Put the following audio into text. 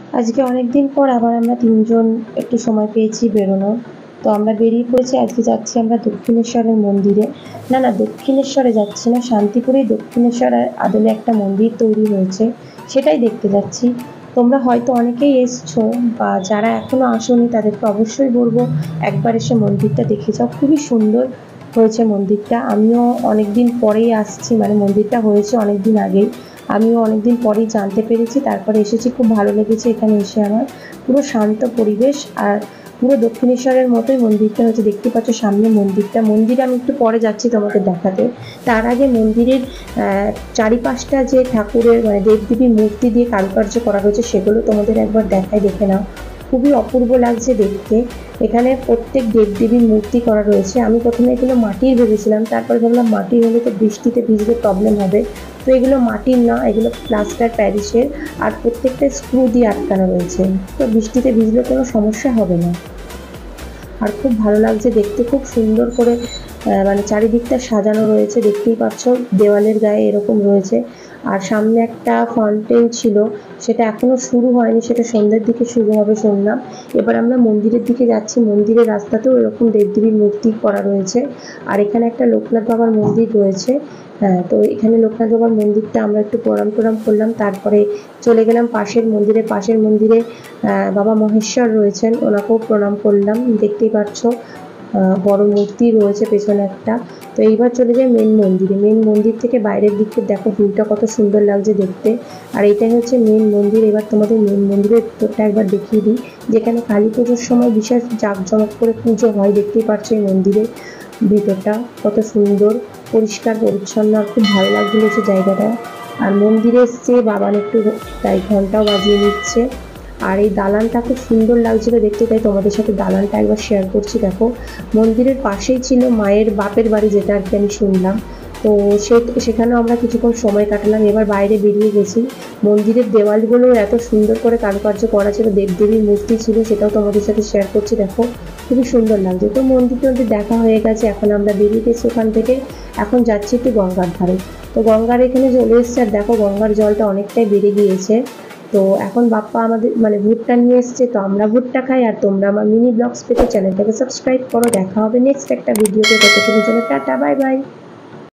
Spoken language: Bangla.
আজকে অনেক দিন পর আবার আমরা তিনজন একটু সময় পেয়েছি বেরোনোর। তো আমরা বেরিয়ে পড়েছি, আজকে যাচ্ছি আমরা দক্ষিণেশ্বরের মন্দিরে। না, দক্ষিণেশ্বরে যাচ্ছি না, শান্তিপুরেই দক্ষিণেশ্বরের আদলে একটা মন্দির তৈরি হয়েছে, সেটাই দেখতে যাচ্ছি। তোমরা হয়তো অনেকেই এসছো, বা যারা এখনো আসোনি তাদেরকে অবশ্যই বলবো একবার এসে মন্দিরটা দেখে যাও। খুবই সুন্দর হয়েছে মন্দিরটা। আমিও অনেক দিন পরেই আসছি, মানে মন্দিরটা হয়েছে অনেক দিন আগেই, আমিও অনেকদিন পরেই জানতে পেরেছি, তারপরে এসেছি। খুব ভালো লেগেছে এখানে এসে আমার। পুরো শান্ত পরিবেশ, আর পুরো দক্ষিণেশ্বরের মতোই মন্দিরটা হচ্ছে। দেখতে পাচ্ছ সামনে মন্দিরে আমি একটু পরে যাচ্ছি তোমাকে দেখাতে। তার আগে মন্দিরের চারিপাশটা যে ঠাকুরের মানে দেবদেবীর মূর্তি দিয়ে কারুকার্য করা হয়েছে সেগুলো তোমাদের একবার দেখে নাও। খুবই অপূর্ব লাগছে দেখতে। এখানে প্রত্যেক দেবদেবীর মূর্তি করা রয়েছে। আমি প্রথমে এগুলো মাটির ভেবেছিলাম, তারপরে ভাবলাম মাটির হলে তো বৃষ্টিতে ভিজলে প্রবলেম হবে। তো এগুলো মাটির না, এগুলো প্লাস্টার প্যারিসের, আর প্রত্যেকটা স্ক্রু দিয়ে আটকানো রয়েছে, তো বৃষ্টিতে ভিজলে কোনো সমস্যা হবে না। আর খুব ভালো লাগছে দেখতে, খুব সুন্দর করে মানে চারিদিকটা সাজানো রয়েছে, দেখতেই পাচ্ছ দেওয়ালের গায়ে এরকম রয়েছে। আর সামনে একটা ফাউন্টেন ছিল, সেটা এখনো শুরু হয়নি, সেটা সন্ধ্যের দিকে শুরু হবে শুনলাম। এবার আমরা মন্দিরের দিকে যাচ্ছি, মন্দিরের রাস্তাতেও এরকম দেবদেবীর মূর্তি করা রয়েছে। আর এখানে একটা লোকনাথ বাবার মন্দির রয়েছে। হ্যাঁ, তো এখানে লোকনাথ বাবার মন্দিরটা আমরা একটু প্রণাম করলাম, তারপরে চলে গেলাম পাশের মন্দিরে বাবা মহেশ্বর রয়েছেন, ওনাকেও প্রণাম করলাম। দেখতেই পাচ্ছ বড় মূর্তি রয়েছে পেছনে একটা। তো এইবার চলে যাই মেন মন্দির থেকে বাইরের দিকে দেখো ভিউটা কত সুন্দর লাগছে দেখতে। আর এটাই হচ্ছে মেন মন্দির। এবার তোমাদের মেন মন্দিরের ভিতরটা একবার দেখিয়ে দিই, যেখানে কালী পুজোর সময় বিশেষ জাঁকজমক করে পুজো হয়। দেখতেই পাচ্ছ এই মন্দিরের ভিতরটা কত সুন্দর, পরিষ্কার পরিচ্ছন্ন, আর খুব ভালো লাগছিল সে জায়গাটা। আর মন্দিরে এসছে বাবান একটু তাই ঘন্টাও বাজিয়ে নিচ্ছে। আর এই দালানটা খুব সুন্দর লাগছিল দেখতে, তাই তোমাদের সাথে দালানটা একবার শেয়ার করছি। দেখো মন্দিরের পাশেই ছিল মায়ের বাপের বাড়ি, যেটা আর কি আমি শুনলাম। তো সেখানেও আমরা কিছুক্ষণ সময় কাটালাম। এবার বাইরে বেরিয়ে গেছি। মন্দিরের দেওয়ালগুলো এত সুন্দর করে কারুকার্য করা ছিল, দেবদেবীর মূর্তি ছিল, সেটাও তোমাদের সাথে শেয়ার করছি। দেখো খুবই সুন্দর লাগছে। তো মন্দির দেখা হয়ে গেছে, এখন আমরা বেরিয়ে গেছি ওখান থেকে। এখন যাচ্ছি একটু গঙ্গার ধারে। তো গঙ্গার এখানে চলে এসছে, আর দেখো গঙ্গার জলটা অনেকটাই বেড়ে গিয়েছে। তো এখন বাপ্পা আমাদের মানে ভুট্টা নিয়ে এসছে, তো আমরা ভুট্টা খাই। আর তোমরা আমার মিনি ব্লগস পেতে চ্যানেলটাকে সাবস্ক্রাইব করো। দেখা হবে নেক্সট একটা ভিডিওতে, ততক্ষণের জন্য টাটা, বাই বাই।